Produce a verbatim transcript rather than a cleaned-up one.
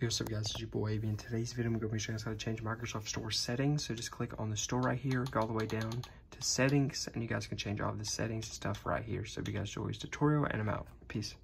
Hey, what's up guys, it's your boy A V. In today's video, I'm going to be showing you guys how to change Microsoft Store settings. So just click on the store right here, go all the way down to settings, and you guys can change all of the settings and stuff right here. So if you guys enjoy this tutorial, and I'm out. Peace.